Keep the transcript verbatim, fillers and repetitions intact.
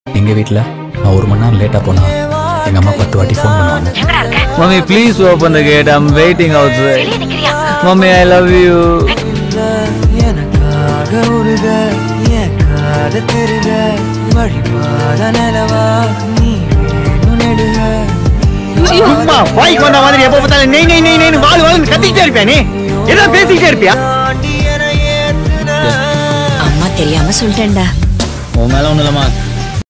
எங்கள் வீட்டில் நான் ஒரு மணி நேரம் லேட்டாக போனால் எங்கள் அம்மா பத்து வாட்டி ஃபோன் பண்ணுவாங்க. Mummy please open the gate, I'm waiting outside. Mummy I love you. சும்மா வாய்க்கு வந்த மாதிரி எப்போ பார்த்தாலும் நெய் நெய் நெய் நெய் வாழு வாழுன்னு கத்திக்கிட்டே இருப்பியா? நீ ஏதாவது பேசிக்கிட்டே இருப்பியா? அம்மா தெரியாம சொல்லிட்டேன்டா. உன் மேல ஒன்றும் இல்லைம்மா.